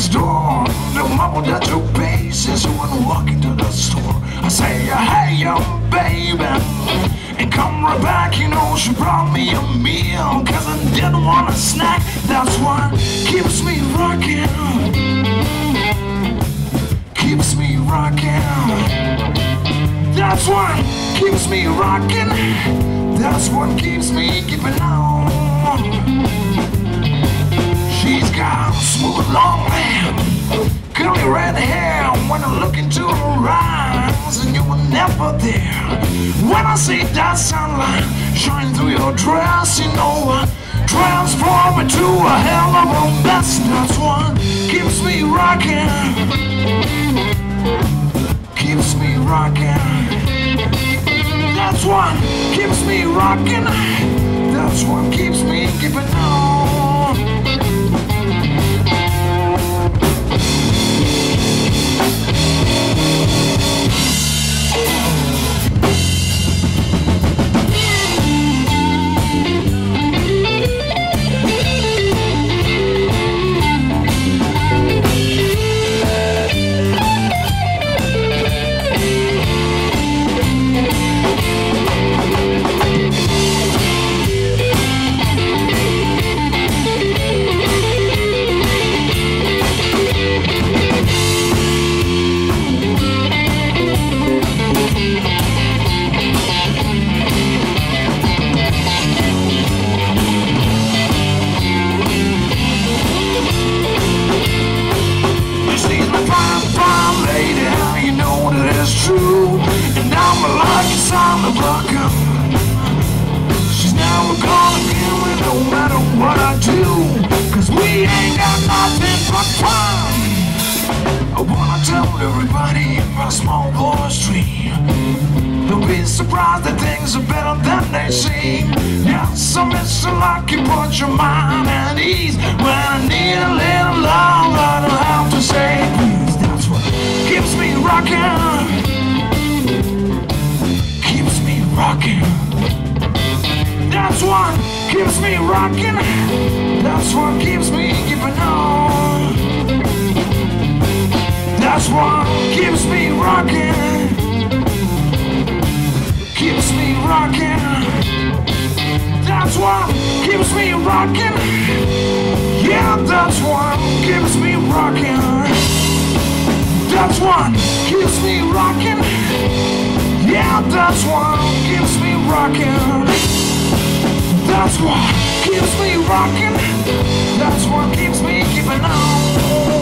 next door. The mama that took paces when walking to the store. I say, hey, young baby, and come right back. You know, she brought me a meal, cause I didn't want a snack. That's what keeps me rocking. Keeps me rocking. That's what keeps me rocking. That's what keeps me keeping on. She's got smooth long hair, curly red hair. When I look into her eyes, and you were never there. When I see that sunlight shine through your dress, you know what? Transform into a hell of a mess. That's what keeps me rocking. Keeps me rocking. That's what keeps me rocking. That's what keeps me keeping on. True, and I'm a lucky son of a gun. She's never gonna kill me no matter what I do, cause we ain't got nothing but fun. I wanna tell everybody in my small voice dream, don't be surprised that things are better than they seem. Yes, I'm Mr. Lucky, put your mind at ease. When I need a little love, I don't have to say please. That's what keeps me rocking. Rocking. That's what keeps me rocking. That's what keeps me keeping on. That's what keeps me rocking. Keeps me rocking. That's what keeps me rocking. Yeah, that's what keeps me rocking. That's what keeps me rocking. Yeah, that's what keeps me rocking. That's what keeps me rocking. That's what keeps me keeping on.